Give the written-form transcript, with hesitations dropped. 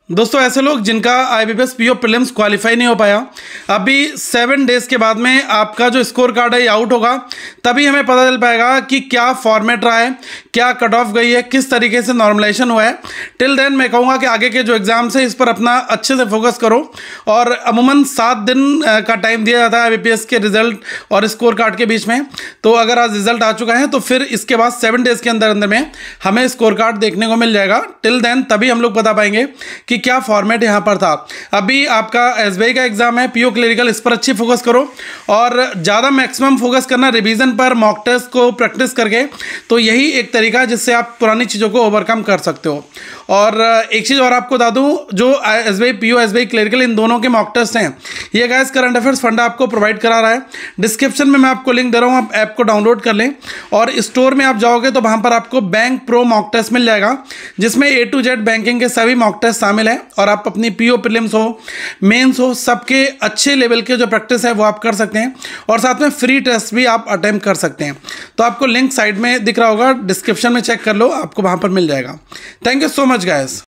दोस्तों ऐसे लोग जिनका आईबीपीएस पीओ प्रीलिम्स क्वालिफाई नहीं हो पाया, अभी 7 डेज के बाद में आपका जो स्कोर कार्ड है ये आउट होगा, तभी हमें पता चल पाएगा कि क्या फॉर्मेट रहा है, क्या कट ऑफ गई है, किस तरीके से नॉर्मलाइजेशन हुआ है। टिल देन मैं कहूँगा कि आगे के जो एग्जाम्स है इस पर अपना अच्छे से फोकस करो। और अमूमन 7 दिन का टाइम दिया जाता है आईबीपीएस के रिजल्ट और स्कोर कार्ड के बीच में। तो अगर आज रिजल्ट आ चुका है तो फिर इसके बाद 7 डेज के अंदर अंदर में हमें स्कोर कार्ड देखने को मिल जाएगा। टिल देन तभी हम लोग बता पाएंगे कि क्या फॉर्मेट यहां पर था। अभी आपका एसबीआई का एग्जाम है, पीओ क्लरिकल, इस पर अच्छी फोकस करो और ज़्यादा मैक्सिमम फोकस करना रिवीजन पर, मॉक टेस्ट को प्रैक्टिस करके। तो यही एक तरीका है जिससे आप पुरानी चीज़ों को ओवरकम कर सकते हो। और एक चीज़ और आपको बता दूं, जो एसबीआई पीओ, एसबीआई क्लरिकल, इन दोनों के मॉक टेस्ट हैं ये गाइस करंट अफेयर्स फंडा आपको प्रोवाइड करा रहा है। डिस्क्रिप्शन में मैं आपको लिंक दे रहा हूँ, आप ऐप को डाउनलोड कर लें और स्टोर में आप जाओगे तो वहाँ पर आपको बैंक प्रो मॉक टेस्ट मिल जाएगा, जिसमें A to Z बैंकिंग के सभी मॉक टेस्ट शामिल हैं और आप अपनी पीओ प्रीलिम्स हो, मेंस हो, सबके अच्छे लेवल के जो प्रैक्टिस है वो आप कर सकते हैं और साथ में फ्री टेस्ट भी आप अटेम्प्ट कर सकते हैं। तो आपको लिंक साइड में दिख रहा होगा, डिस्क्रिप्शन में चेक कर लो, आपको वहाँ पर मिल जाएगा। Thank you so much guys.